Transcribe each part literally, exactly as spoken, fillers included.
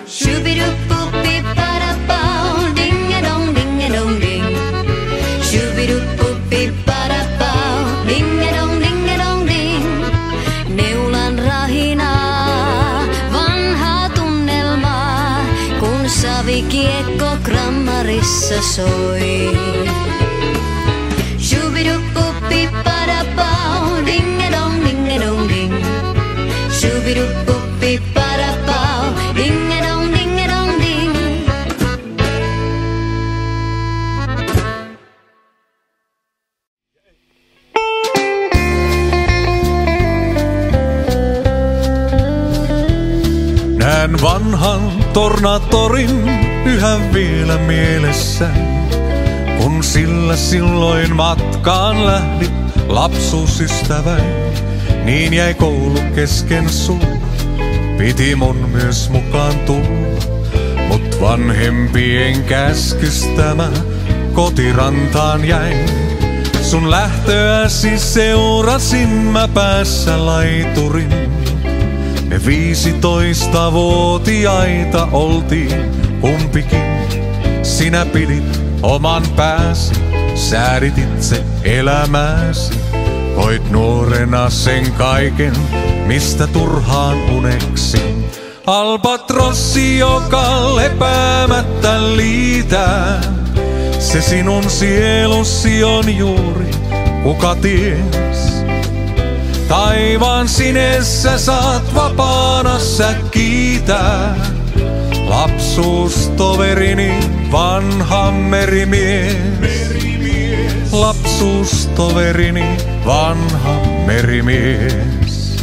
Shoo-be-doo-boop-beep, ba-da-bow, ding-a-dong, ding-a-dong, ding. Shoo-be-doo-boop-beep, ba-da-bow, ding-a-dong, ding-a-dong, ding. Neulan rahinaa, vanhaa tunnelmaa, kun savikiekko grammarissa soi. Shoo-be-doo-boop-beep, ba-da-bow, ding-a-dong, ding-a-dong, ding. Shoo-be-doo-boop-beep, ba-da-bow, ding-a-dong, ding-a-dong, ding. Näen vanhan Tornatorin yhä vielä mielessä, kun sillä silloin matkaan lähdit lapsuusystäväin. Niin jäi koulu kesken sulla, piti mun myös mukaan tulla. Mut vanhempien käskystä mä kotirantaan jäin. Sun lähtöäsi seurasin mä päässä laiturin. Me viisitoistavuotiaita oltiin kumpikin. Sinä pidit oman pääsi, säädit itse elämääsi. Koit nuorena sen kaiken, mistä turhaan uneksin. Albatrossi, joka lepäämättä liitää. Se sinun sielusi on juuri, kuka ties. Taivaan sinessä saat vapaana sä kiitää. Lapsuustoverini, vanha merimies. Lapsuustoverini, vanha merimies.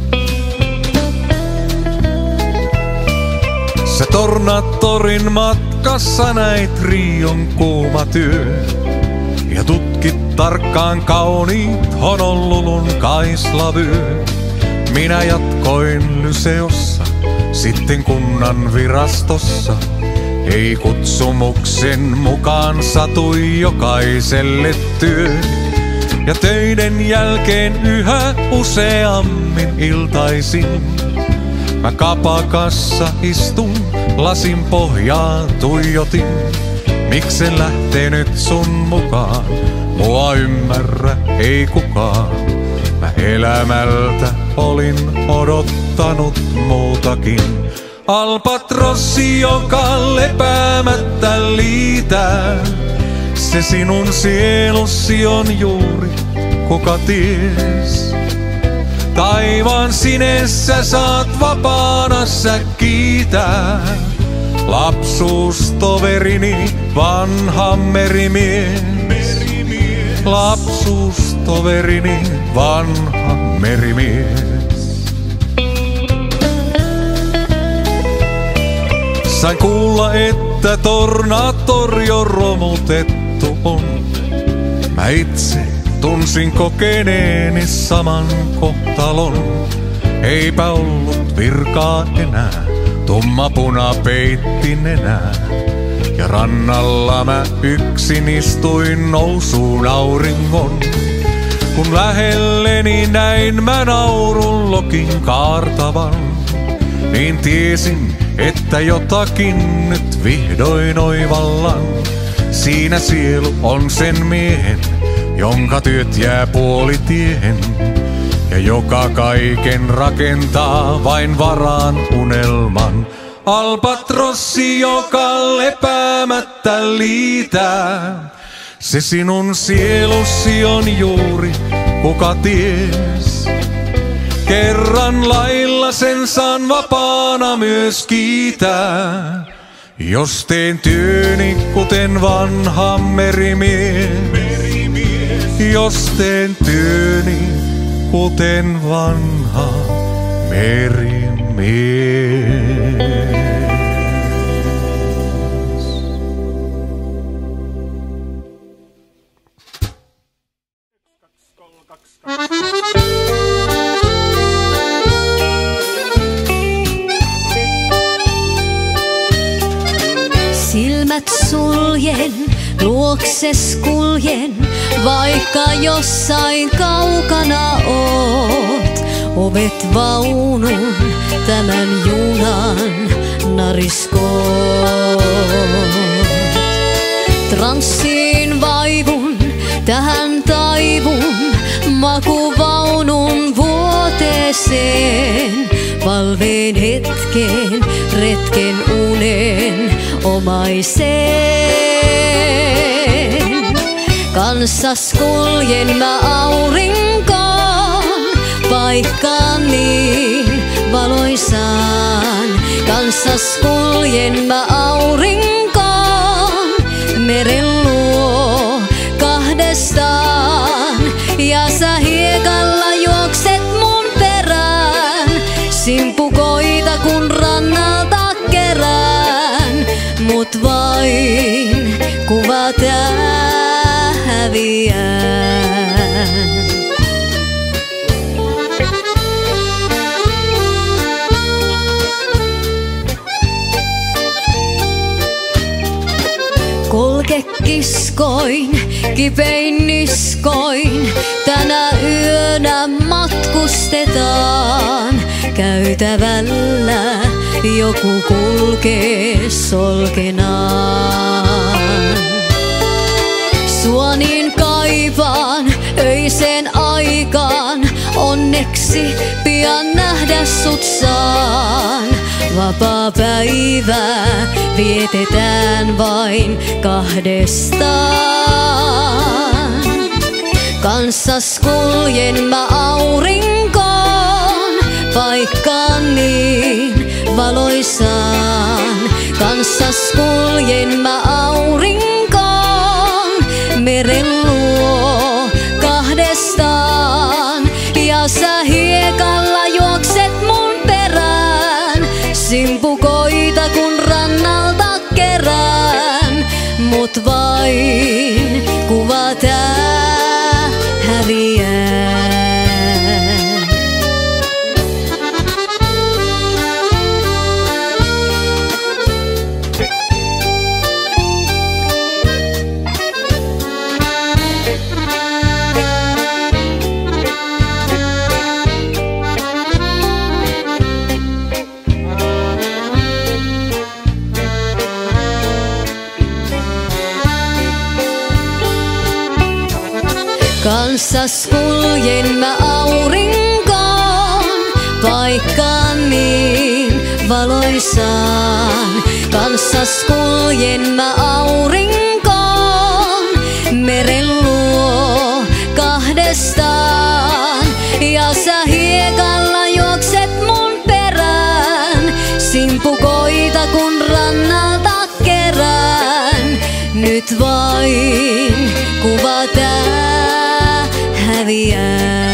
Sä Tornatorin matkassa näit Rion kuuma työ. Ja tutkit tarkkaan kauniit Honolulun kaislavyö. Minä jatkoin Lyseossa, sitten kunnan virastossa. Ei kutsumuksen mukaan satui jokaiselle työ. Ja töiden jälkeen yhä useammin iltaisin mä kapakassa istun, lasin pohjaa tuijotin. Miksen lähtenyt sun mukaan, mua ymmärrä ei kukaan. Mä elämältä olin odottanut muutakin. Albatrossi, joka lepäämättä liitää. Se sinun sielusi on juuri, kuka ties. Taivaan sinessä saat vapaana sä kiitää. Lapsuustoverini, vanha merimies. Lapsuustoverini, vanha merimies. Sain kuulla, että Tornatori on romutettu on. Mä itse tunsin kokeneeni saman kohtalon. Eipä ollut virkaa enää, tumma puna peitti nenää. Ja rannalla mä yksin istuin nousuun auringon. Kun lähelleni näin mä naurun lokin kaartavan, niin tiesin, että jotakin nyt vihdoin oivallan. Siinä sielu on sen miehen, jonka työt jää puolitiehen. Ja joka kaiken rakentaa vain varaan unelman. Albatrossi, joka lepäämättä liitää. Se sinun sielusi on juuri, kuka ties. Kerran lailla sen saan vapaana myös kiitää. Jos teen työni kuten vanha merimies. Jos teen työni kuten vanha merimies. Silmät suljen, luokses kuljen, vaikka jossain kaukana oot. Ovet vaunun, tämän junan, mariskoo. Transsiin vaivun, tähän taivun, makuvaunun vuoteeseen. Valveen hetken, retken unen omaiseen. Kanssas kuljen mä aurinkoon, paikkaan niin valoisaan. Kanssas kuljen mä aurinkoon, meren luo kahdestaan. Ja sä hiekalla juokset mun perään, simpukoita kun rannalta kerään. Mut vain kuva tää häviää. Kolke kiskoin, kipein niskoin, tänä yönä matkustetaan. Käytävällä joku kulkee solkenaan. Sua niin kaipaan öiseen aikaan, onneksi pian nähdä sut saan. Vapaa päivää vietetään vain kahdestaan. Kanssas kuljen mä aurinkoon, paikkaan niin valoisaan. Kanssas kuljen mä aurinkoon, meren luo kahdestaan. Ja sä hiekalla juokset mun perään, simpukoita kun rannalta kerään. Mut vain kuva tää häviää. Kanssas kuljen mä aurinkoon, paikkaan niin valoisaan. Kanssas kuljen mä aurinkoon, meren luo kahdestaan. Ja sä hiekalla juokset mun perään, simpukoita kun rannalta kerään. Nyt vain kuva tää häviää.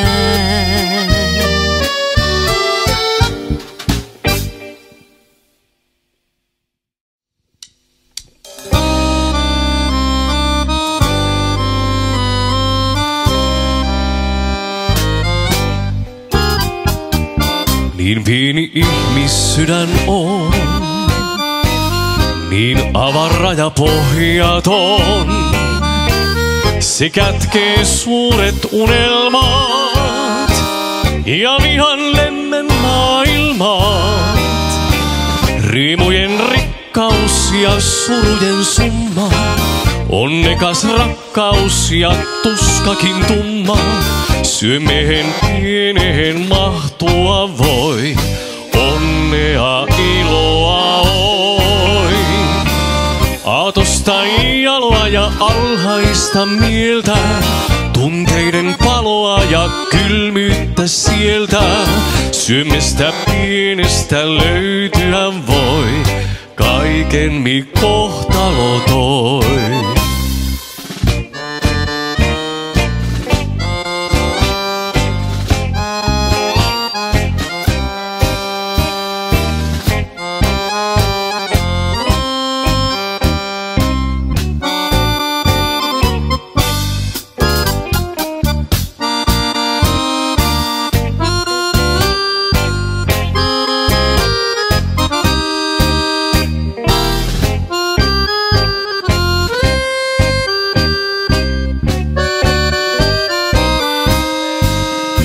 Niin pieni ihmissydän on, niin avara ja pohjaton. Se kätkee suuret unelmat ja vihan lemmen maailmat. Riemujen rikkaus ja surujen summa, onnekas rakkaus ja tuskakin tumma. Syömehen pieneen mahtua voi, onnea iloa oi. Aatosta jaloa ja alhaista mieltä, tunteiden paloa ja kylmyyttä sieltä. Syömestä pienestä löytyä voi, kaiken mi kohtalo toi.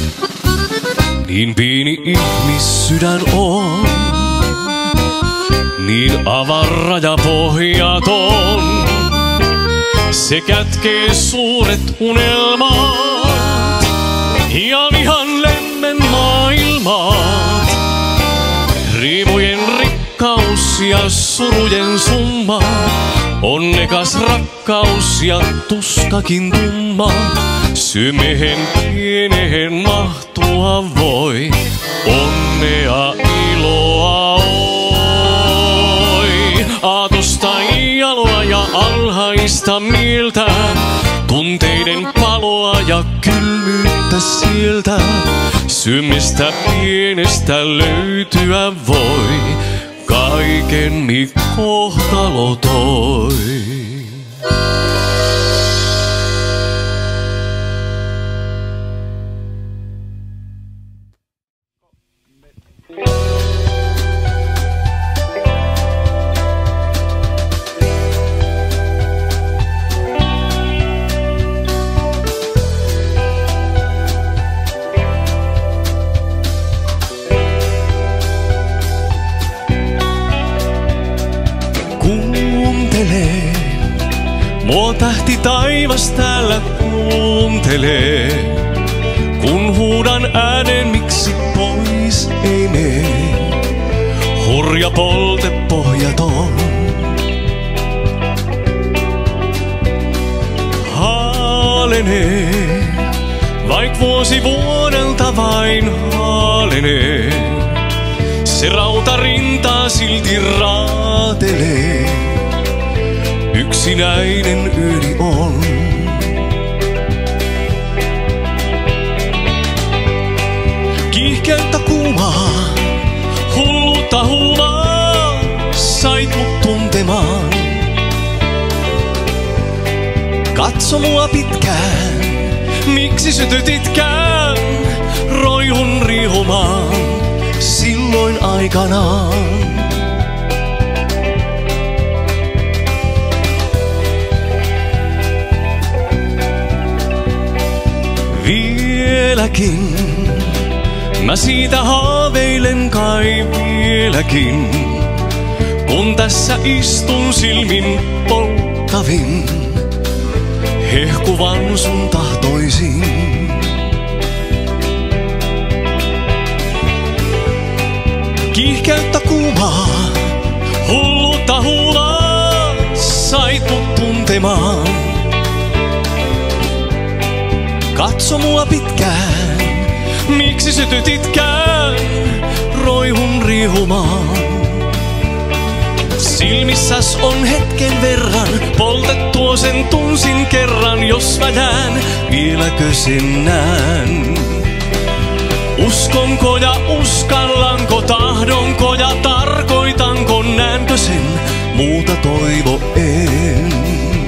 Niin pieni ihmissydän on, niin avarra ja pohjaton. Se kätkee suuret unelmat ja vihan lemmen maailmat. Riimujen rikkaus ja surujen summa, onnekas rakkaus ja tuskakin tumma. Symiehen pienehen mahtua voi, onnea iloa oi. Aatosta jaloa ja alhaista mieltä, tunteiden paloa ja kylmyyttä sieltä. Symistä pienestä löytyä voi, kaiken mi kohtalo toi. Mua tähti taivas täällä kuuntelee, kun huudan äänen miksi pois ei mene. Hurja polte pohjaton. Haalenee, vaik vuosi vuodelta vain haalenee. Se rautarintaa silti raatelee. Yksinäinen yöni on. Kiihkeyttä kuumaa, hullutta huumaa, sait mut tuntemaan. Katso mua pitkään, miksi sytytitkään, roihun rihumaan silloin aikanaan. Vieläkin, mä siitä haaveilen kai vieläkin, kun tässä istun silmin polttavin, hehkuvan sun tahtoisin. Kiihkeyttä kuumaa, hullutta huumaa, sait mut tuntemaan. Katso mua pitkään, miksi sytytitkään, roihun rihumaan. Silmissäs on hetken verran, poltettua sen tunsin kerran. Jos mä jään, vieläkö sen näen? Uskonko ja uskallanko, tahdonko ja tarkoitanko, näenkö sen, muuta toivo en.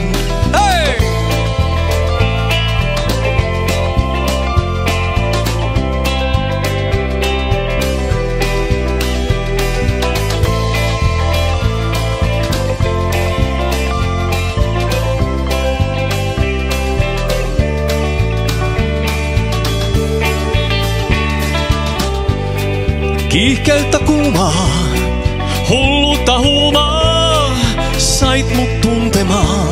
Kiihkeyttä kuumaa, hullutta huumaa, sait mut tuntemaan.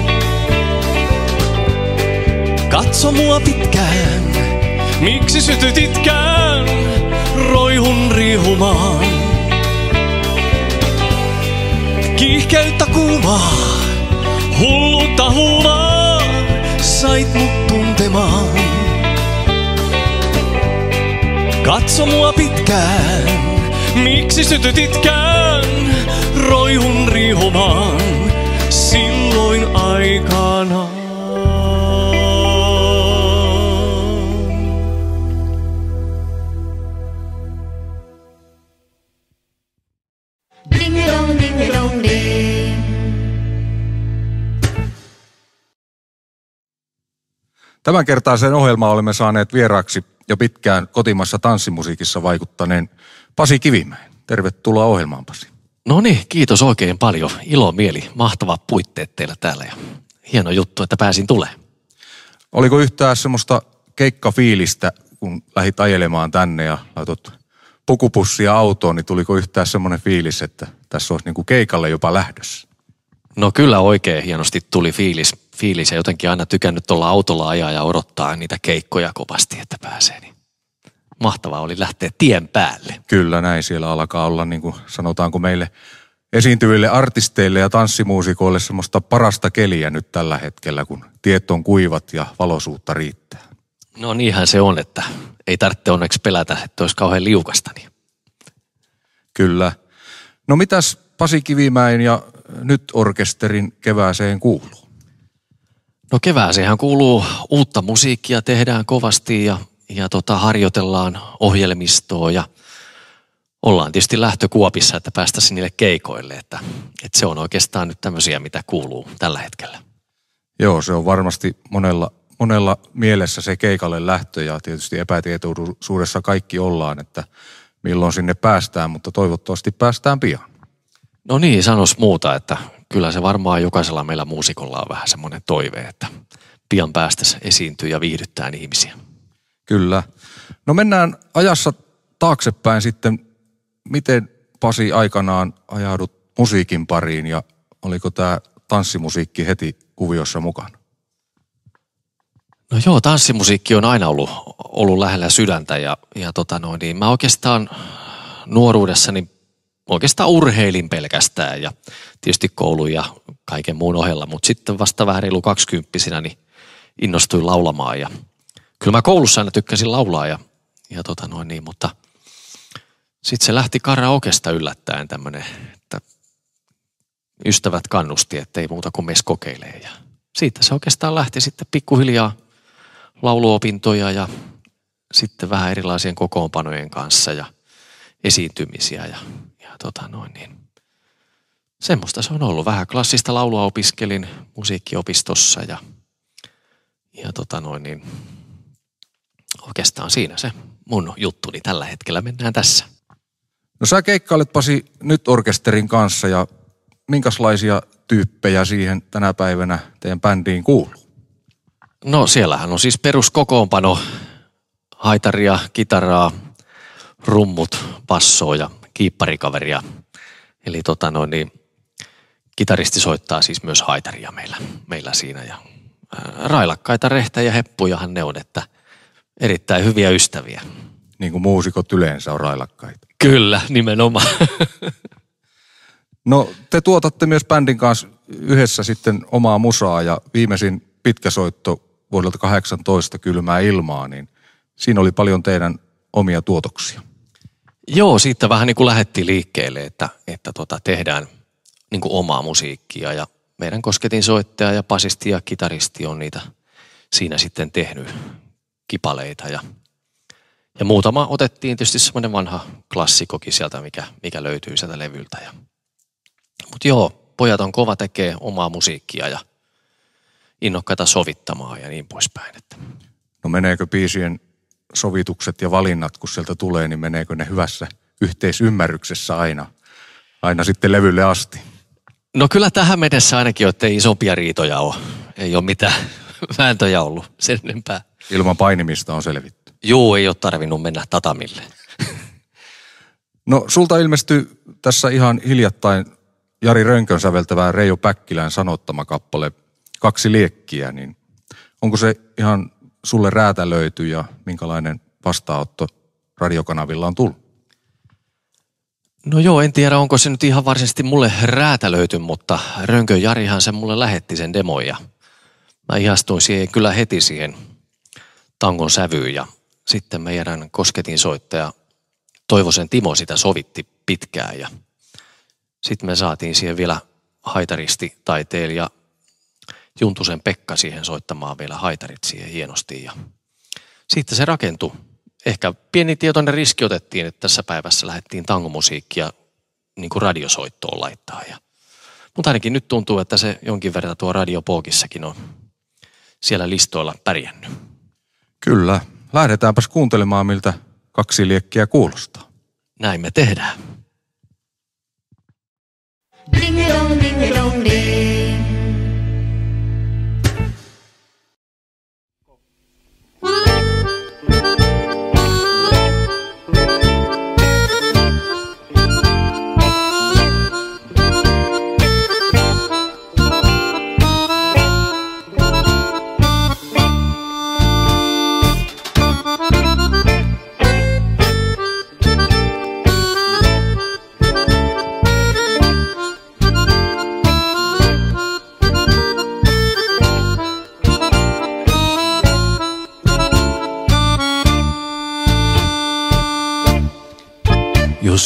Katso mua pitkään, miksi sytytitkään, roihun rihumaan. Kiihkeyttä kuumaa, hullutta huumaa, sait mut tuntemaan. Katso mua pitkään, miksi sytytitkään, roihun rihumaan silloin aikanaan. Ding dong, ding dong, ding. Tämän kertaisen ohjelman olemme saaneet vieraaksi jo pitkään kotimassa tanssimusiikissa vaikuttaneen Pasi Kivimäen. Tervetuloa ohjelmaan, Pasi. No niin, kiitos oikein paljon. Ilo mieli, mahtavat puitteet teillä täällä ja hieno juttu, että pääsin tulemaan. Oliko yhtään semmoista keikkafiilistä, kun lähdit ajelemaan tänne ja laitot pukupussia autoon, niin tuliko yhtään semmoinen fiilis, että tässä olisi niin kuin keikalle jopa lähdössä? No kyllä oikein hienosti tuli fiilis, fiilis ja jotenkin aina tykännyt olla autolla ajaa ja odottaa niitä keikkoja kovasti, että pääsee. Niin mahtavaa oli lähteä tien päälle. Kyllä näin, siellä alkaa olla niin kuin sanotaanko meille esiintyville artisteille ja tanssimuusikoille semmoista parasta keliä nyt tällä hetkellä, kun tiet on kuivat ja valoisuutta riittää. No niinhän se on, että ei tarvitse onneksi pelätä, että olisi kauhean liukasta. Niin. Kyllä. No mitäs Pasi Kivimäen ja Nyt orkesterin kevääseen kuuluu? No kevääseenhän kuuluu uutta musiikkia, tehdään kovasti ja, ja tota, harjoitellaan ohjelmistoa ja ollaan tietysti lähtökuopissa, että päästäisiin niille keikoille, että, että se on oikeastaan nyt tämmöisiä, mitä kuuluu tällä hetkellä. Joo, se on varmasti monella, monella mielessä se keikalle lähtö ja tietysti epätietoisuudessa kaikki ollaan, että milloin sinne päästään, mutta toivottavasti päästään pian. No niin, sanois muuta, että kyllä se varmaan jokaisella meillä muusikolla on vähän semmoinen toive, että pian päästäisiin esiintyä ja viihdyttää ihmisiä. Kyllä. No mennään ajassa taaksepäin sitten. Miten Pasi aikanaan ajaudut musiikin pariin ja oliko tämä tanssimusiikki heti kuviossa mukana? No joo, tanssimusiikki on aina ollut, ollut lähellä sydäntä ja, ja tota noin, niin mä oikeastaan nuoruudessani oikeastaan urheilin pelkästään ja tietysti koulun ja kaiken muun ohella, mutta sitten vasta vähän reilu kaksikymppisinä niin innostuin laulamaan ja kyllä mä koulussa aina tykkäsin laulaa ja, ja tota noin niin, mutta sitten se lähti karaokesta yllättäen tämmöinen, että ystävät kannusti, että ei muuta kuin mes kokeilee. Ja siitä se oikeastaan lähti sitten pikkuhiljaa lauluopintoja ja sitten vähän erilaisien kokoonpanojen kanssa ja esiintymisiä. Ja, ja tota noin niin. Semmoista se on ollut. Vähän klassista laulua opiskelin musiikkiopistossa ja, ja tota noin niin. Oikeastaan siinä se mun juttuni tällä hetkellä. Mennään tässä. No sä keikkailet Pasi Nyt orkesterin kanssa ja minkälaisia tyyppejä siihen tänä päivänä teidän bändiin kuuluu? No siellähän on siis peruskokoonpano, haitaria, kitaraa, rummut, bassoa ja kiipparikaveria. Eli tota noin, niin, kitaristi soittaa siis myös haitaria meillä, meillä siinä. Ja, ää, railakkaita rehtejä ja heppujahan ne on, että erittäin hyviä ystäviä. Niin kuin muusikot yleensä on railakkaita. Kyllä, nimenomaan. No te tuotatte myös bändin kanssa yhdessä sitten omaa musaa ja viimeisin pitkä soitto vuodelta kahdeksantoista Kylmää ilmaa, niin siinä oli paljon teidän omia tuotoksia. Joo, siitä vähän niin kuin lähdettiin liikkeelle, että, että tota tehdään niin kuin omaa musiikkia ja meidän kosketin soittaja ja basisti ja kitaristi on niitä siinä sitten tehnyt kipaleita ja Ja muutama otettiin tietysti semmoinen vanha klassikokin sieltä, mikä, mikä löytyy sieltä levyltä. Ja, mutta joo, pojat on kova tekee omaa musiikkia ja innokkaita sovittamaan ja niin poispäin. Että. No meneekö biisien sovitukset ja valinnat, kun sieltä tulee, niin meneekö ne hyvässä yhteisymmärryksessä aina, aina sitten levylle asti? No kyllä tähän mennessä ainakin, että ei isompia riitoja ole. Ei ole mitään vääntöjä ollut sen enempää. Ilman painimista on selvitty. Joo, ei ole tarvinnut mennä tatamille. No sulta ilmestyi tässä ihan hiljattain Jari Rönkön säveltävää Reijo Päkkilän sanottama kappale Kaksi liekkiä, niin onko se ihan sulle räätälöity ja minkälainen vastaanotto radiokanavilla on tullut? No joo, en tiedä onko se nyt ihan varsinaisesti mulle räätälöity, mutta Rönkön Jarihan se mulle lähetti sen demon ja mä ihastuin siihen kyllä heti siihen tangon sävyyn ja sitten meidän kosketin soittaja Toivosen Timo sitä sovitti pitkään ja sitten me saatiin siihen vielä haitaristi taiteilija Juntusen Pekka siihen soittamaan vielä haitarit siihen hienosti ja sitten se rakentui. Ehkä pieni tietoinen riski otettiin, että tässä päivässä lähdettiin tangomusiikkia niin kuin radiosoittoon laittaa. Ja, mutta ainakin nyt tuntuu, että se jonkin verran tuo radiopookissakin on siellä listoilla pärjännyt. Kyllä. Lähdetäänpäs kuuntelemaan, miltä Kaksi liekkiä kuulostaa. Näin me tehdään. Ding dong, ding dong, ding.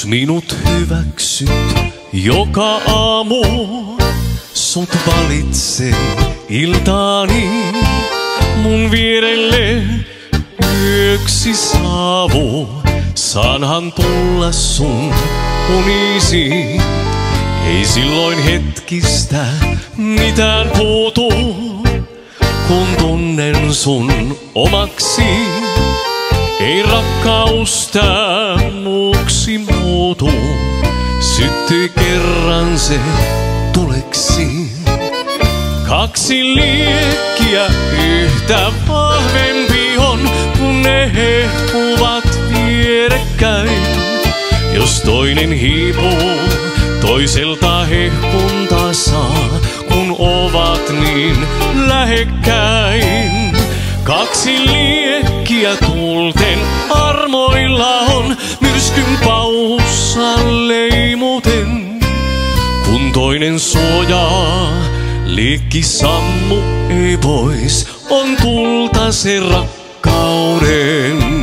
minut hyväksyt joka aamu, sut valitsen iltaani. Mun vierelle yöksi saavu, saanhan tulla sun unisi. Ei silloin hetkistä mitään puutu, kun tunnen sun omaksi. Ei rakkaus tää muuksi muutu, syttyi kerran se tuleksi. Kaksi liekkiä yhtä vahvempi on, kun ne hehkuvat vierekkäin. Jos toinen hiipuu, toiselta hehkunta saa, kun ovat niin lähekkäin. Kaksi liekkiä tuulten armoilla on, myrskyn pauhussa leimuten. Kun toinen suojaa, liekki sammu ei pois, on tulta se rakkauden.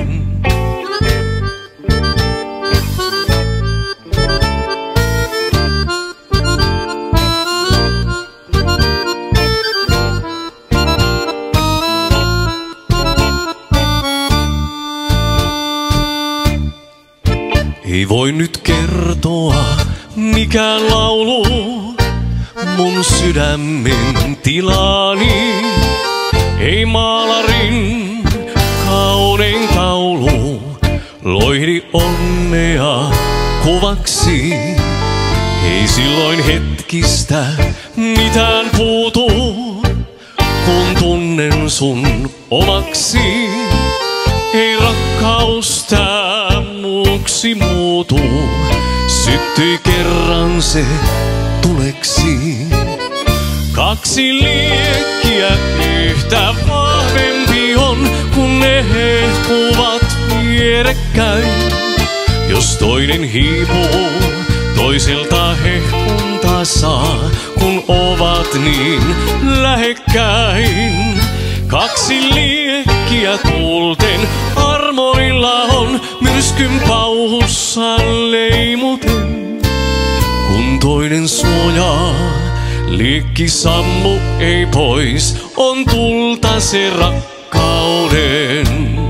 Ei voi nyt kertoa mikään laulu mun sydämen tilani. Ei maalarin kaunein taulu loihdi onnea kuvaksi. Ei silloin hetkistä mitään puutu, kun tunnen sun omaksi. Ei rakkaus tää muuksi muutu, syttyi kerran se tuleksi. Kaksi liekkiä yhtä vahvempi on, kun ne hehkuvat vierekkäin. Jos toinen hiipuu, toiselta hehkunta saa, kun ovat niin lähekkäin. Kaksi liekkiä tuulten armoilla on, myrskyn pauhussa leimuten. Kun toinen suojaa, liekki sammu ei pois, on tulta se rakkauden.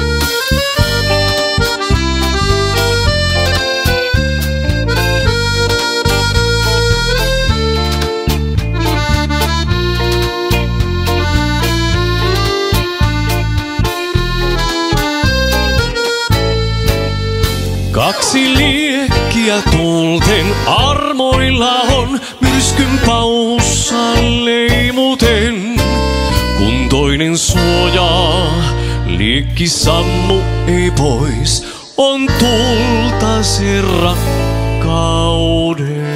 Kaksi liekkiä tuulten armoilla on, myrskyn pauhussa leimuten. Kun toinen suojaa, liekki sammu ei pois, on tulta se rakkauden.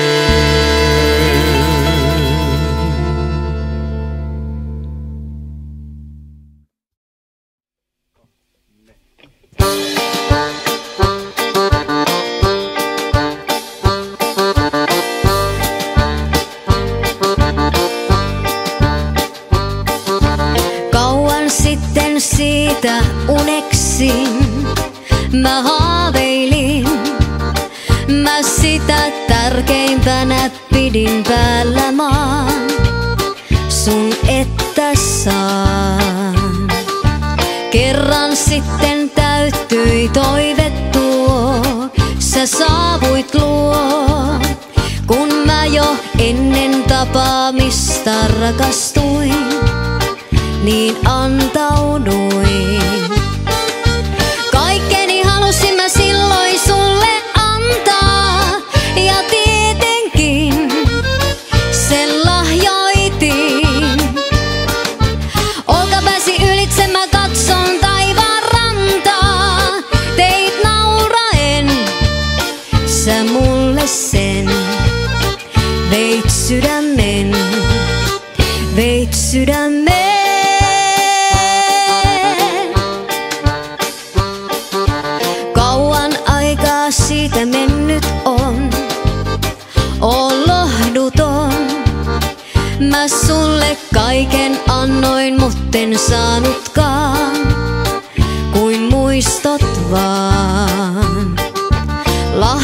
Siitä uneksin, mä haaveilin, mä sitä tärkeimpänä pidin päällä maan, sun että saan. Kerran sitten täyttyi toive tuo, sä saavuit luo, kun mä jo ennen tapaamista rakastuin. Niin antauduin. Kaikkeni halusin mä silloin sulle antaa, ja tietenkin sen lahjoitin. Olkapääsi ylitse mä katson taivaan rantaa, teit nauraen, sä mulle sen. Veit sydämen, veit sydämen. Siitä mennyt on, oon lohduton. Mä sulle kaiken annoin, mutten saanutkaan kuin muistot vaan.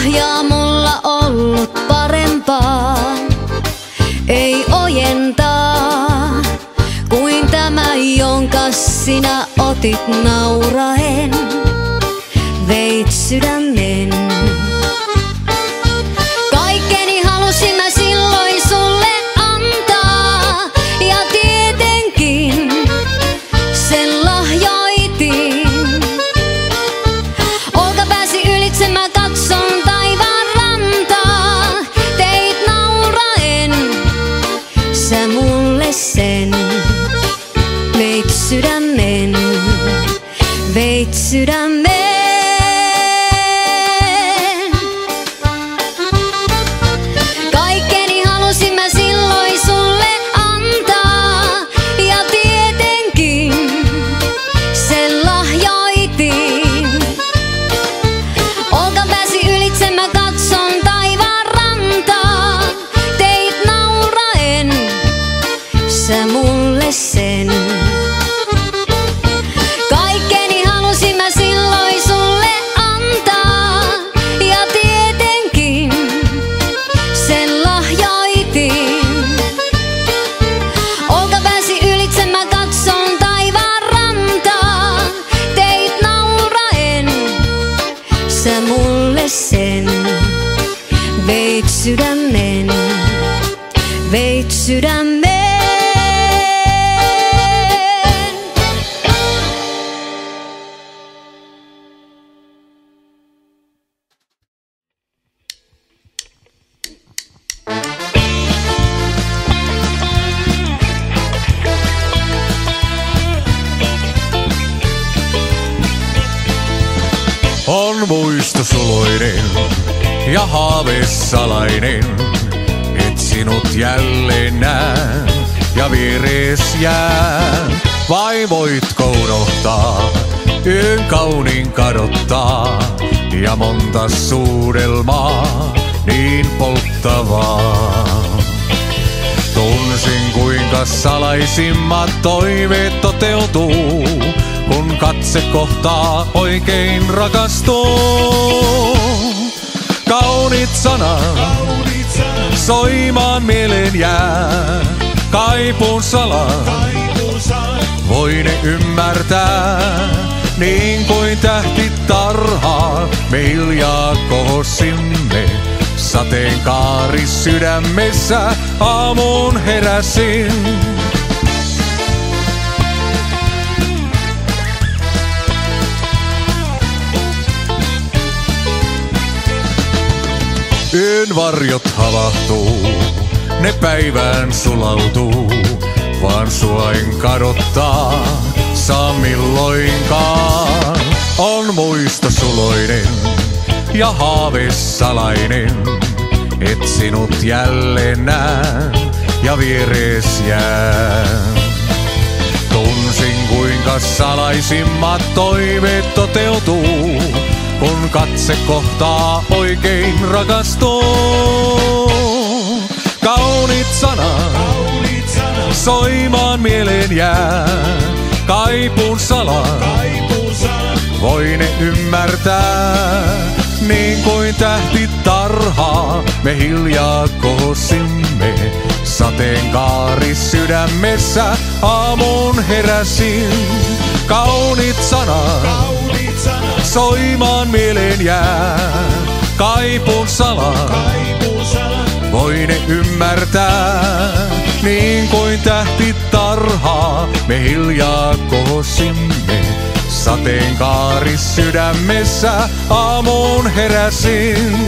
lahjaa mulla ollut parempaa. Ei ojentaa kuin tämä, jonka sinä otit nauraen. Veit sydämen. Kaikkeni halusin mä silloin sulle antaa. Ja tietenkin sen lahjoitin. Olkapääsi ylitse mä katson taivaan rantaa. Teit nauraen sä mulle sen. Veit sydämen. Veit sydämen. Sä mulle sen. Kaikkeni halusin mä silloin sulle antaa. Ja tietenkin sen lahjoitin. Olkapääsi ylitse mä katson taivaan rantaa. Teit nauraen sä mulle sen. Veit sydämen. Veit sydämen. On muisto suloinen ja haave salainen, et sinut jälleen näen ja vieres jään. Vai voitko unohtaa yön kauniin kadottaa ja monta suudelmaa niin polttavaa? Tunsin kuinka salaisimmat toiveet toteutuu, kun katse kohtaa oikein rakastuu. Kauniit sanat soimaan mieleen jää, kaipuun salat voi ne ymmärtää. Niin kuin tähti tarhaa me hiljaa kohosimme, sateenkaari sydämessä aamuun heräsin. Yön varjot havahtuu, ne päivään sulautuu, vaan sua en kadottaa, saa milloinkaan. On muisto suloinen ja haave salainen, et sinut jälleen näen ja vieres jään. Tunsin kuinka salaisimmat toiveet toteutuu, kun katse kohtaa oikein rakastuu. Kauniit sanat soimaan mieleen jää, kaipuun salat voi ne ymmärtää. Niin kuin tähti tarhaa me hiljaa kohosimme, sateenkaari sydämessä aamuun heräsin. Kauniit sanat soimaan mieleen jää, kaipuun salat voi ne ymmärtää. Niin kuin tähti tarhaa me hiljaa kohosimme, sateenkaari sydämessä aamuun heräsin.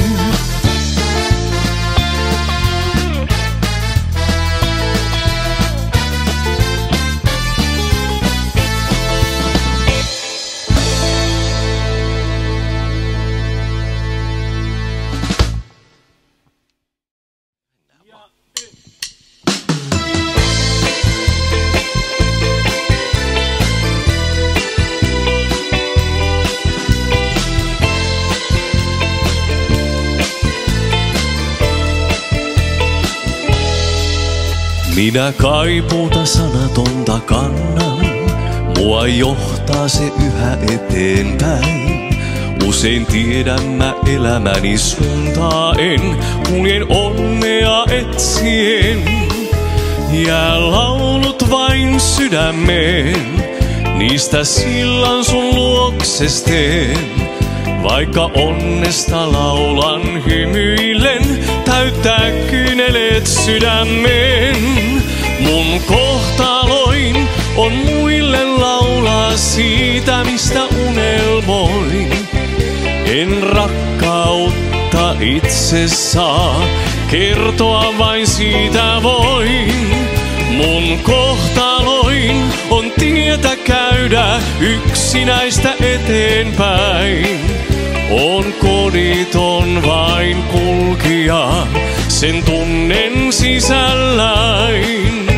Minä kaipuuta sanatonta kannan, mua johtaa se yhä eteenpäin. Usein tiedän mä elämäni suuntaa en, kuljen onnea etsien. Jää laulut vain sydämeen, niistä sillan sun luoksesteen. Vaikka onnesta laulan hymyillen, täyttää kyyneleet sydämen. Mun kohtaloin on muille laulaa siitä, mistä unelmoin. En rakkautta itse saa, kertoa vain siitä voin. Mun kohtaloin on tietä käydä yksinäistä eteenpäin. On koditon vain kulkija, sen tunnen sisälläin.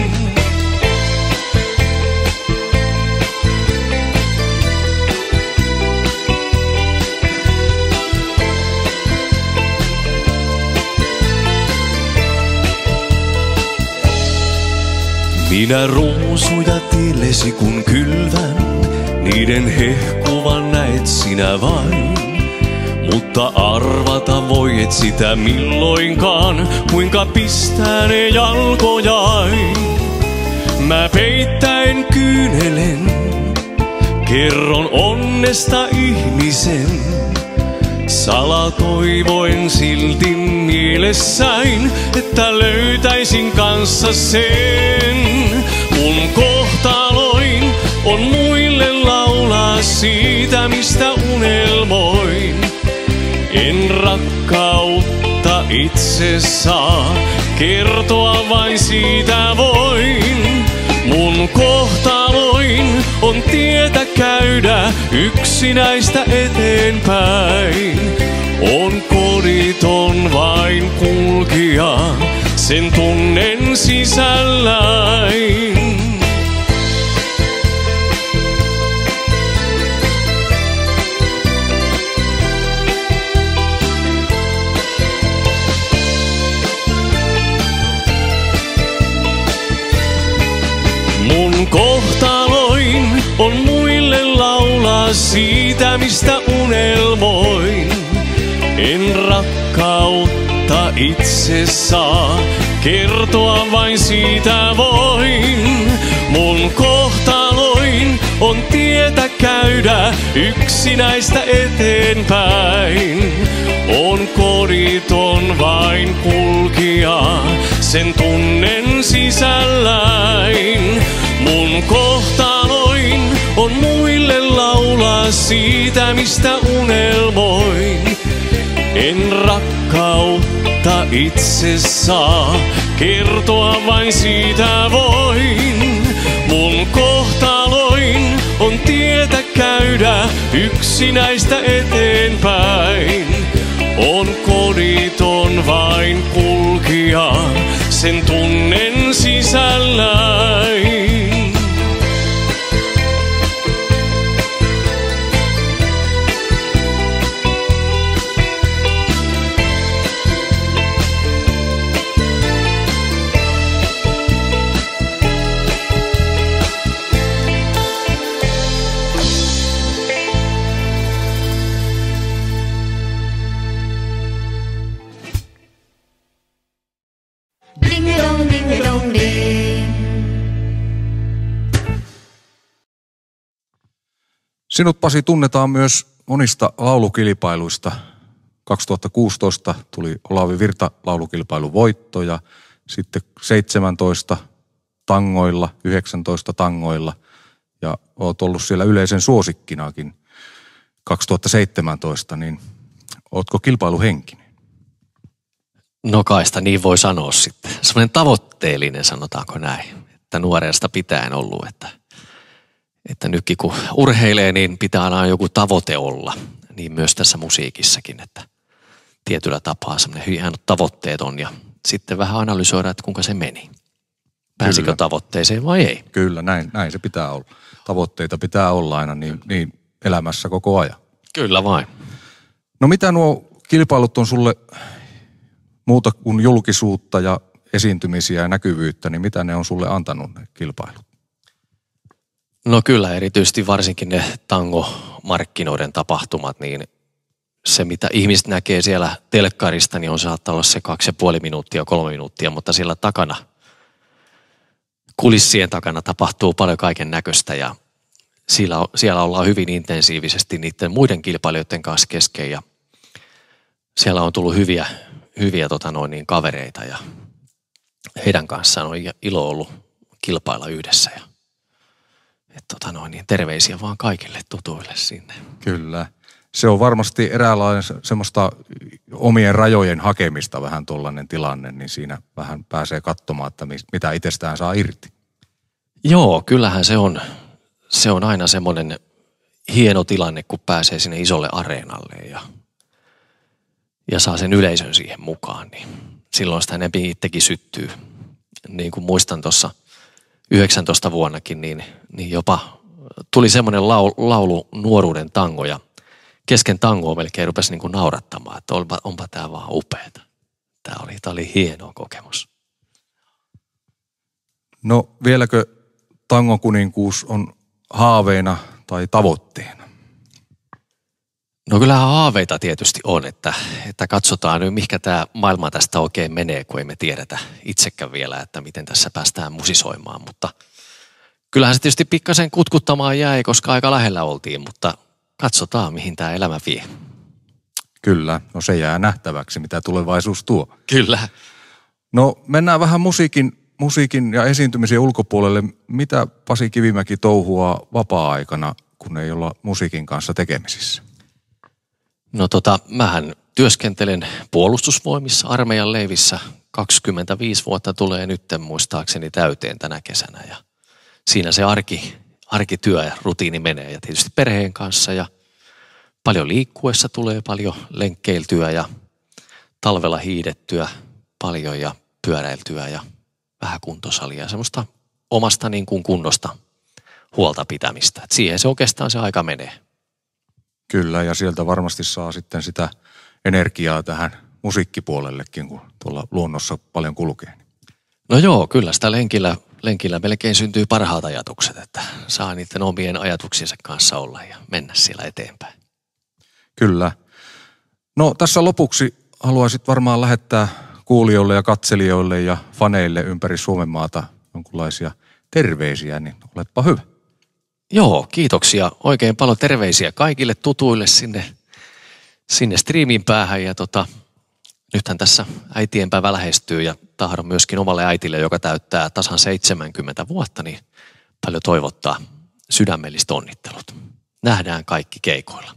Minä ruusuja tiellesi kun kylvän, niiden hehkuvan näet sinä vain. Mutta arvata voi et sitä milloinkaan, kuinka pistää ne jalkojain. Mä peittäen kyynelen, kerron onnesta ihmisen. Salatoivoin silti mielessäin, että löytäisin kanssa sen. Mun kohtaloin on muille laulaa siitä, mistä unelmoin. En rakkautta itse saa, kertoa vain siitä voin. Mun kohtaloin on tietä käydä yksinäistä eteenpäin. On koditon vain kulkija, sen tunnen sisälläin. Mun kohtaloin on muille laulaa siitä, mistä unelmoin. En rakkautta itse saa, kertoa vain siitä voin. Mun kohtaloin on tietä käydä yksinäistä eteenpäin. On koditon vain kulkija, sen tunnen sisälläin. Mun kohtaloin on muille laulaa siitä, mistä unelmoin. En rakkautta itse saa, kertoa vain siitä voin. Mun kohtaloin on tietä käydä yksinäistä eteenpäin. On koditon vain kulkija, sen tunnen sisälläin. Sinut, Pasi, tunnetaan myös monista laulukilpailuista. kaksituhattakuusitoista tuli Olavi Virta laulukilpailun voitto ja sitten seitsemäntoista tangoilla, yhdeksäntoista tangoilla ja olet ollut siellä yleisen suosikkinakin kaksituhattaseitsemäntoista, niin ootko kilpailuhenkinen? No kaista niin voi sanoa sitten. Sellainen tavoitteellinen, sanotaanko näin, että nuoresta pitäen ollut, että Että nytkin kun urheilee, niin pitää aina joku tavoite olla. Niin myös tässä musiikissakin, että tietyllä tapaa semmoinen hienot tavoitteet on. Ja sitten vähän analysoida, että kuinka se meni. Pääsikö Kyllä. tavoitteeseen vai ei? Kyllä, näin, näin se pitää olla. Tavoitteita pitää olla aina niin, niin elämässä koko ajan. Kyllä vain. No mitä nuo kilpailut on sulle muuta kuin julkisuutta ja esiintymisiä ja näkyvyyttä, niin mitä ne on sulle antanut ne kilpailut? No kyllä, erityisesti varsinkin ne tangomarkkinoiden tapahtumat, niin se, mitä ihmiset näkee siellä telkkarista, niin on saattaa olla se kaksi ja puoli minuuttia, kolme minuuttia, mutta siellä takana, kulissien takana tapahtuu paljon kaiken näköistä ja siellä, siellä ollaan hyvin intensiivisesti niiden muiden kilpailijoiden kanssa kesken ja siellä on tullut hyviä, hyviä tota noin, niin kavereita ja heidän kanssaan on ilo ollut kilpailla yhdessä. Ja, et, tota noin, niin terveisiä vaan kaikille tutuille sinne. Kyllä. Se on varmasti eräänlainen semmoista omien rajojen hakemista vähän tuollainen tilanne, niin siinä vähän pääsee katsomaan, että mitä itsestään saa irti. Joo, kyllähän se on, se on aina semmoinen hieno tilanne, kun pääsee sinne isolle areenalle ja, ja saa sen yleisön siihen mukaan. Niin silloin sitä enemmän itsekin syttyy. Niin kuin muistan tuossa yhdeksäntoista vuonnakin, niin, niin jopa tuli semmoinen laulu, laulu nuoruuden tango ja kesken tangoa melkein rupesi niin kuin naurattamaan, että onpa, onpa tämä vaan upeata. Tämä oli, tämä oli hieno kokemus. No vieläkö tangon kuninkuus on haaveena tai tavoitteena? No kyllähän haaveita tietysti on, että, että katsotaan nyt, mihinkä tämä maailma tästä oikein menee, kun ei me tiedetä itsekään vielä, että miten tässä päästään musisoimaan. Mutta kyllähän se tietysti pikkasen kutkuttamaan jäi, koska aika lähellä oltiin, mutta katsotaan, mihin tämä elämä vie. Kyllä, no se jää nähtäväksi, mitä tulevaisuus tuo. Kyllä. No mennään vähän musiikin, musiikin ja esiintymisen ulkopuolelle. Mitä Pasi Kivimäki touhuaa vapaa-aikana, kun ei olla musiikin kanssa tekemisissä? No tota, mähän työskentelen puolustusvoimissa armeijan leivissä. kaksikymmentäviisi vuotta tulee nytten muistaakseni täyteen tänä kesänä ja siinä se arki, arkityö ja rutiini menee ja tietysti perheen kanssa ja paljon liikkuessa tulee paljon lenkkeiltyä ja talvella hiidettyä paljon ja pyöräiltyä ja vähän kuntosalia ja semmoista omasta niin kuin kunnosta huolta pitämistä. Et siihen se oikeastaan se aika menee. Kyllä, ja sieltä varmasti saa sitten sitä energiaa tähän musiikkipuolellekin, kun tuolla luonnossa paljon kulkee. No joo, kyllä sitä lenkillä, lenkillä melkein syntyy parhaat ajatukset, että saa niiden omien ajatuksiensa kanssa olla ja mennä siellä eteenpäin. Kyllä. No tässä lopuksi haluaisit varmaan lähettää kuulijoille ja katselijoille ja faneille ympäri Suomen maata jonkinlaisia terveisiä, niin olepa hyvä. Joo, kiitoksia. Oikein paljon terveisiä kaikille tutuille sinne, sinne striimin päähän. Ja tota, nythän tässä äitienpäivä lähestyy ja tahdon myöskin omalle äitille, joka täyttää tasan seitsemänkymmentä vuotta, niin paljon toivottaa sydämelliset onnittelut. Nähdään kaikki keikoilla.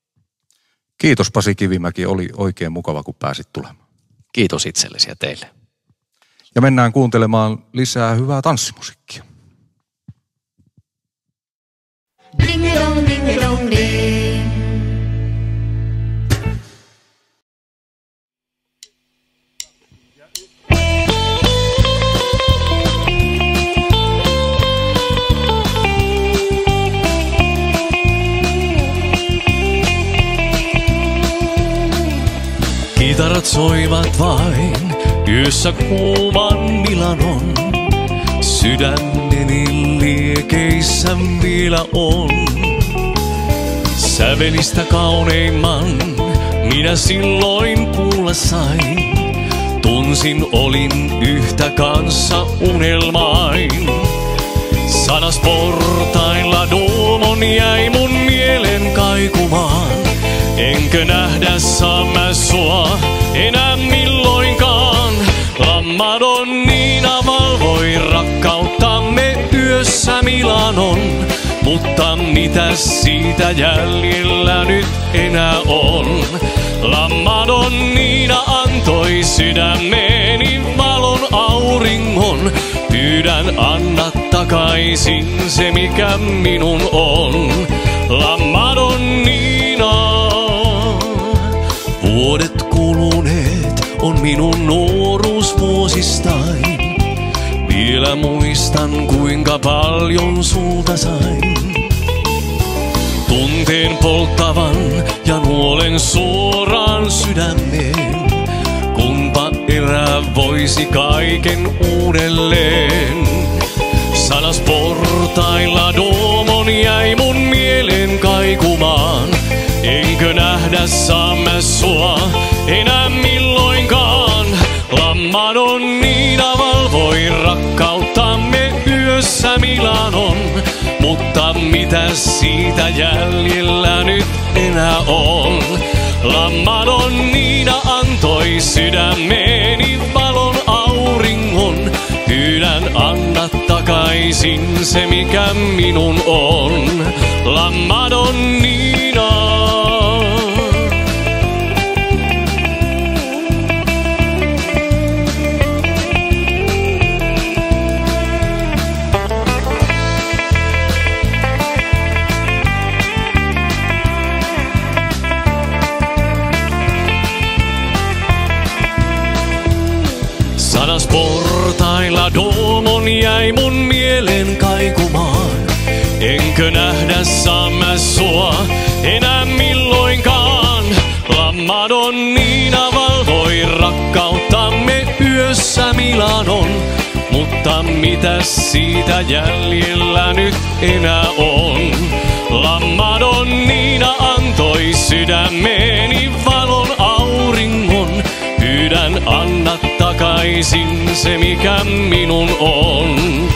Kiitos Pasi Kivimäki, oli oikein mukava kun pääsit tulemaan. Kiitos itsellesi ja teille. Ja mennään kuuntelemaan lisää hyvää tanssimusiikkia. Ding dong ding dong ding. Kitarat soivat vain yössä kuuman Milanon. Sydämeni liekeissä vielä on. Sävelistä kauneimman minä silloin kuulla sain. Tunsin olin yhtä kanssa unelmain. Sanas portailla doomon jäi mun mielen kaikumaan. Enkö nähdä saa mä sua enää milloinkaan. La Madonnina valvoi rakkauttamme yössä Milanon. Mutta mitä siitä jäljellä nyt enää on? La Madonnina antoi sydämeeni valon auringon. Pyydän anna takaisin se mikä minun on. La Madonnina. Vuodet kuluneet on minun nuoruusvuosistain. Vielä muistan kuinka paljon sulta sain. Tunteen polttavan ja nuolen suoraan sydämeen. Kumpa erää voisi kaiken uudelleen. Sanas portailla doomon jäi mun mielen kaikumaan. Enkö nähdä nähdä saamme sua enää milloinkaan. Lammadon Niina valvoi rakkauttamme yössä Milanon, mutta mitä siitä jäljellä nyt enää on? Lammadon Niina antoi sydämeeni valon auringon. Pyydän anna takaisin se mikä minun on. Lammadon Niina. Portailla Doomon jäi mun mielen kaikumaan. Enkö nähdä saamme sua enää milloinkaan? Lammadon Niina valvoi rakkauttamme yössä Milanon, mutta mitä siitä jäljellä nyt enää on? Lammadon Niina antoi sydämeeni valon auringon. Pyydän anna takaisin se mikä minun on.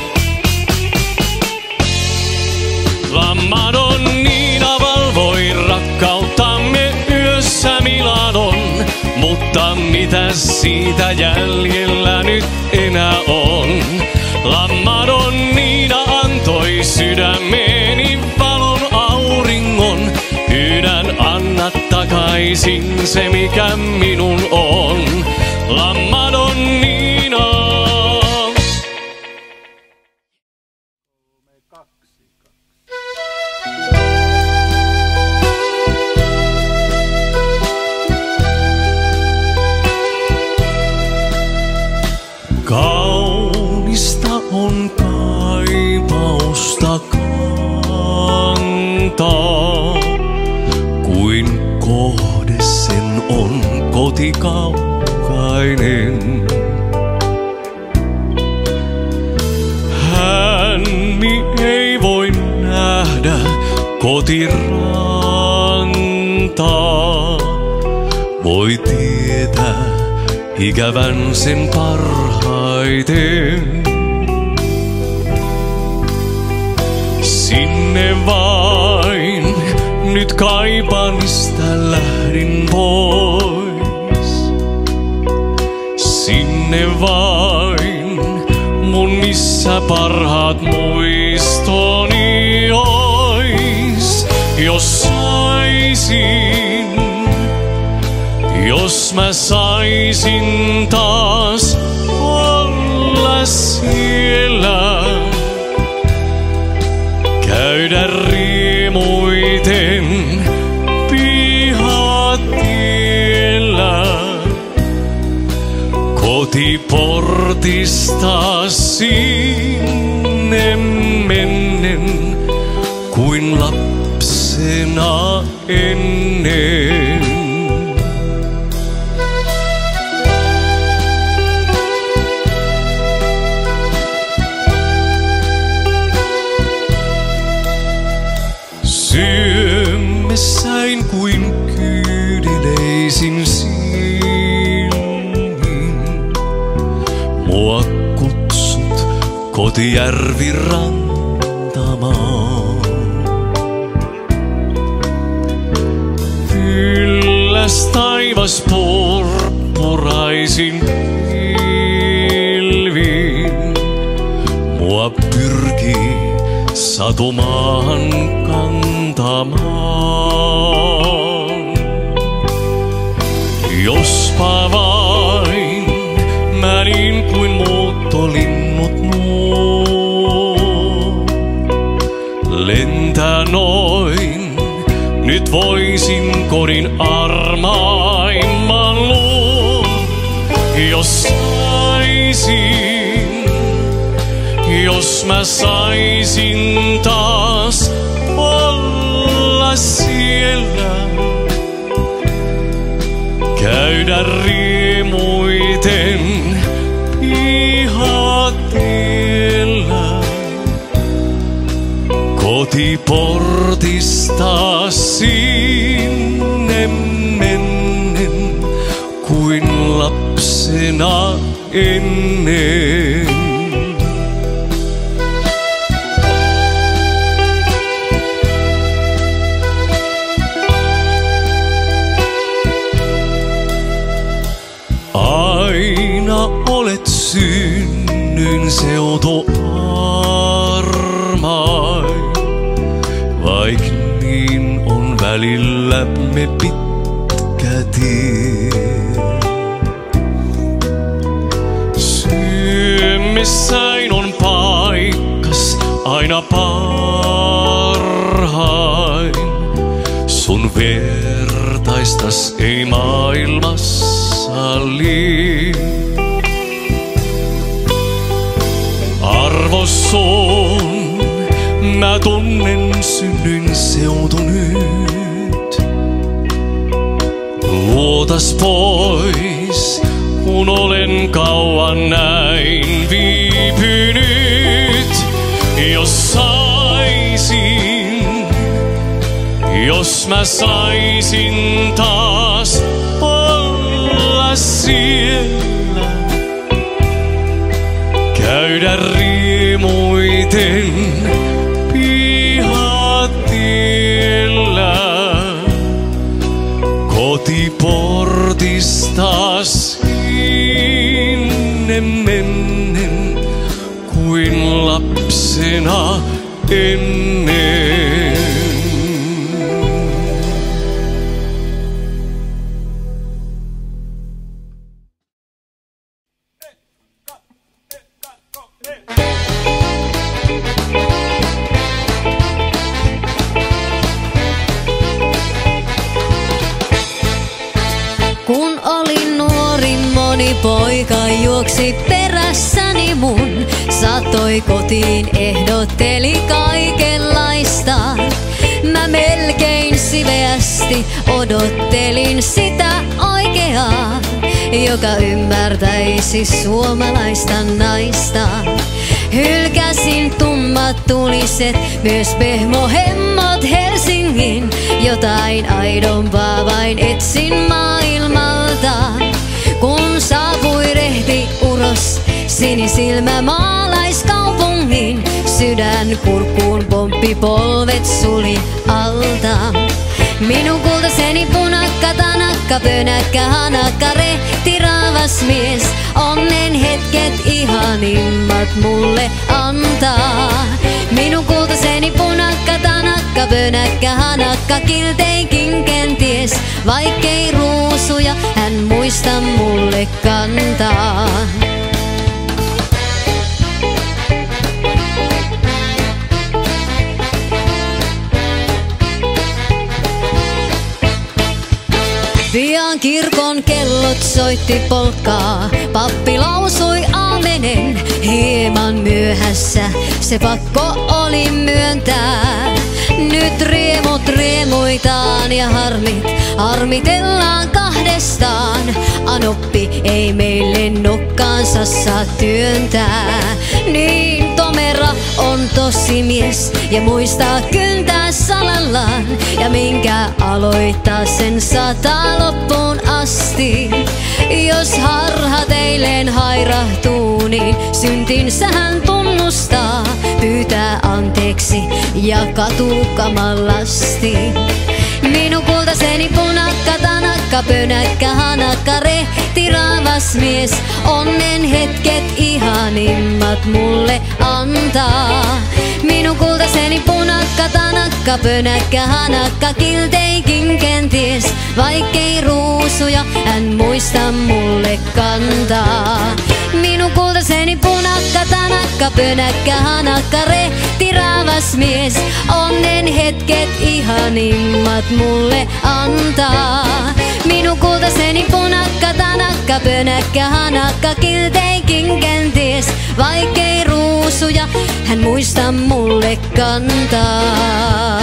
Lammadon Niina valvoi rakkauttamme yössä Milanon, mutta mitä siitä jäljellä nyt enää on? Lammadon Niina antoi sydämeeni valon auringon. Pyydän anna takaisin se mikä minun on. Lammadon Niina. Kaunista on kaipausta kantaa, kuin kohde sen on kotikaukainen. Häni ei voi nähdä kotirantaa, voi tietää ikävän sen parhaiten. Sinne vain nyt kaipaanista lähdin pois. Sinne vain mun missä parhaat muistoni ois. Jos saisin, jos mä saisin taas olla siellä, käydä riemuiten pihatiellä, kotiportista sinne mennen kuin lapsena ennen. Syömessäin kuin kyydeleisin silmin, mua kutsut kotijärvirantamaan. Ylläs taivas purpuraisin pilviin, mua pyrkii satumaahan kantamaan. Jospa vain mä niin kuin muuttolinnut nuo lentää noin, nyt voisin kodin armaimman luo. Jos saisin, jos mä saisin taas olla siellä, käydä riemuiten pihatiellä, kotiportista sinne lapsena ennen. Aina olet synnyin seutu armain, vaik niin on välillämme pitkä tie. Syömissäin on paikkas aina parhain, sun vertaistas ei maailmassa. Arvos on, mä tunnen synnyin seutu nyt. Luotas pois, kun olen kauan näin viipynyt. Jos saisin, jos mä saisin taas siellä, käydä riemuiten pihatiellä, kotiportista sinne mennen kuin lapsena ennen. Kun olin nuori, moni poika juoksi perässäni mun. Satoi kotiin, ehdotteli kaikenlaista. Mä melkein siveästi odottelin sitä oikeaa, joka ymmärtäisi suomalaista naista. Hylkäsin tummat tuliset, myös pehmohemmot Helsingin. Jotain aidompaa vain etsin maailmalta. Kun saapui rehti uros, sinisilmä maalaiskaupungin. Sydän kurkkuun pomppi, polvet suli alta. Minun kultaseni punakka, tanakka, pönäkkä, hanakka, rehti, raavas mies. Onnen hetket ihanimmat mulle antaa. Minun kultaseni punakka, tanakka, pönäkkä, hanakka, kilteikin kenties. Vaikkei ruusuja hän muista mulle kantaa. Pian kirkon kellot soitti polkkaa, pappi lausui aamenen. Hieman myöhässä se pakko oli myöntää. Nyt riemut riemuitaan ja harmit harmitellaan kahdestaan. Anoppi ei meille nokkaansa saa työntää. Niin tomera on tosi mies ja muistaa kyntää salallaan. Ja minkä aloittaa sen sataa loppuun asti. Jos harha teilleen hairahtuu, niin syntinsä hän tunnustaa. Pyytää anteeksi ja katuu kamalasti. Minun kultaseni punakka, tanakka, pönäkkä, hanakka, rehti, raavas mies. Onnen hetket ihanimmat mulle antaa. Minun kultaseni punakka, tanakka, pönäkkä, hanakka, kilteikin kenties. Vaikkei ruusuja hän muista mulle kantaa. Minun kultaseni punakka, tanakka, pönäkkä, hanakka, rehti, raavas mies. Onnen hetket ihanimmat mulle antaa. Minun kultaseni punakka, tanakka, pönäkkä, hanakka, kilteikin kenties. Vaikkei ruusuja hän muista mulle kantaa.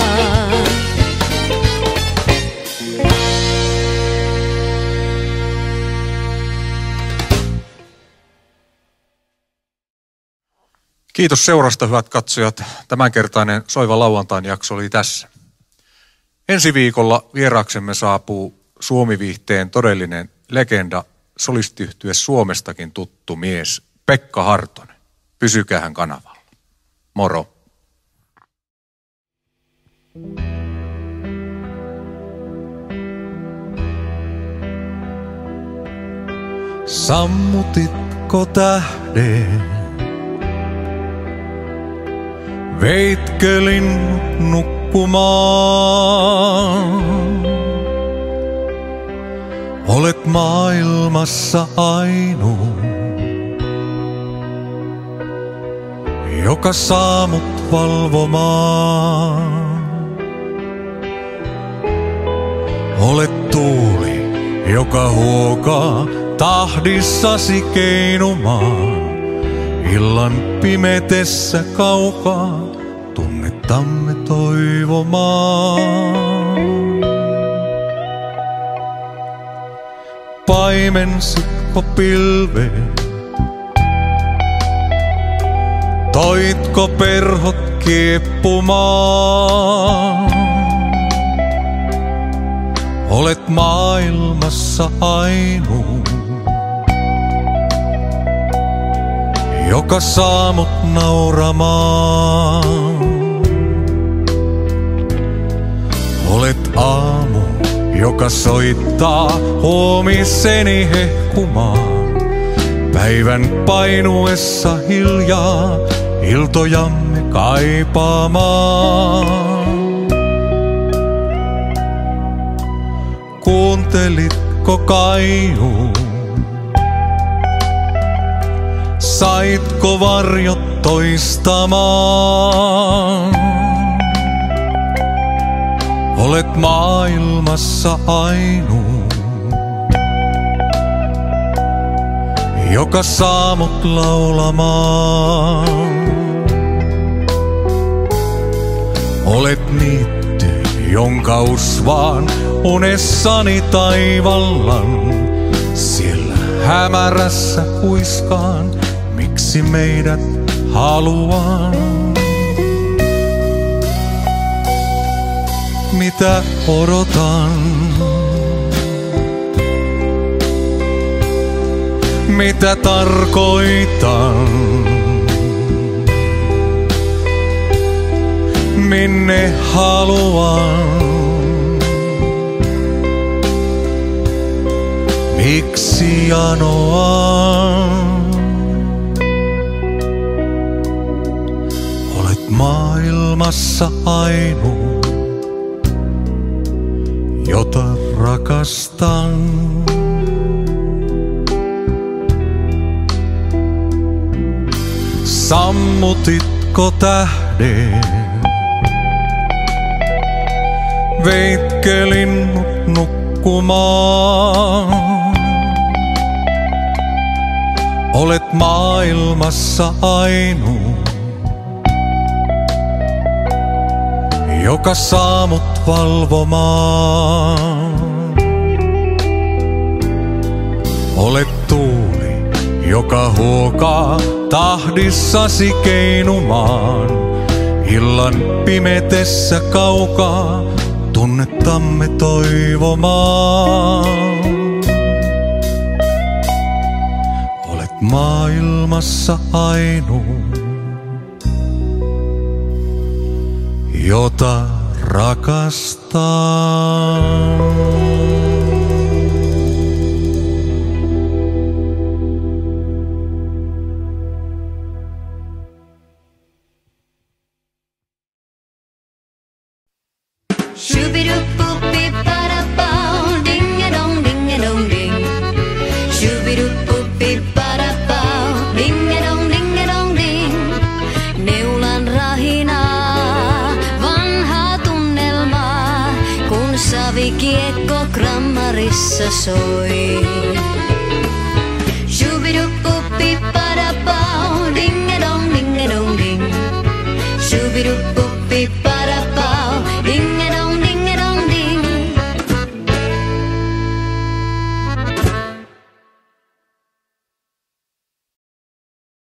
Kiitos seurasta, hyvät katsojat. Tämänkertainen Soiva lauantain jakso oli tässä. Ensi viikolla vieraaksemme saapuu Suomi-viihteen todellinen legenda solistiyhtye Suomestakin tuttu mies Pekka Hartonen. Pysykäähän kanavalla. Moro. Sammutitko tähden? Veitkö linnut nukkumaan? Olet maailmassa ainut, joka saa mut valvomaan. Olet tuuli, joka huokaa tahdissasi keinumaan. Illan pimetessä kaukaa tunnettamme toivomaan. Paimensitko pilveen? Toitko perhot kieppumaan? Olet maailmassa ainut, joka saa mut nauramaan. Olet aamu, joka soittaa huomiseni hehkumaan. Päivän painuessa hiljaa iltojamme kaipaamaan. Kuuntelitko kaijuu? Saitko varjot toistamaan? Olet maailmassa ainut, joka saa mut laulamaan. Olet niitty, jonka usvaan unessani taivallan. Siellä hämärässä huiskaan, miksi meidät haluan. Mitä odotan? Mitä tarkoitan? Minne haluan? Miksi janoan? Olet maailmassa ainut, jota rakastan. Sammutitko tähden? Veitkö linnut nukkumaan? Olet maailmassa ainut, joka saa mut valvomaan. Olet tuuli, joka huokaa tahdissasi keinumaan. Illan pimetessä kaukaa tunnettamme toivomaan. Olet maailmassa ainut, jota rakastan. Shoo-be-doo-boop-beep-ba-da-bow, ding-a-dong, ding-a-dong, ding. Shoo-be-doo-boop-beep-ba-da-bow, ding-a-dong, ding-a-dong, ding. Neulan rahinaa, vanhaa tunnelmaa, kun savikiekko grammarissa soi. Shoo-be-doo-boop-beep-ba-da-bow, ding-a-dong, ding-a-dong, ding. Shoo-be-doo-boop-beep-ba-da-bow.